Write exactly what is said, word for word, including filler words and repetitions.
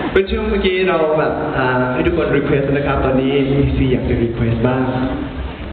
เป็นช่วงเมื่อกี้เราแบบให้ทุกคนรีเควสต์นะครับตอนนี้มีซีอยากจะรีเควสต์บ้าง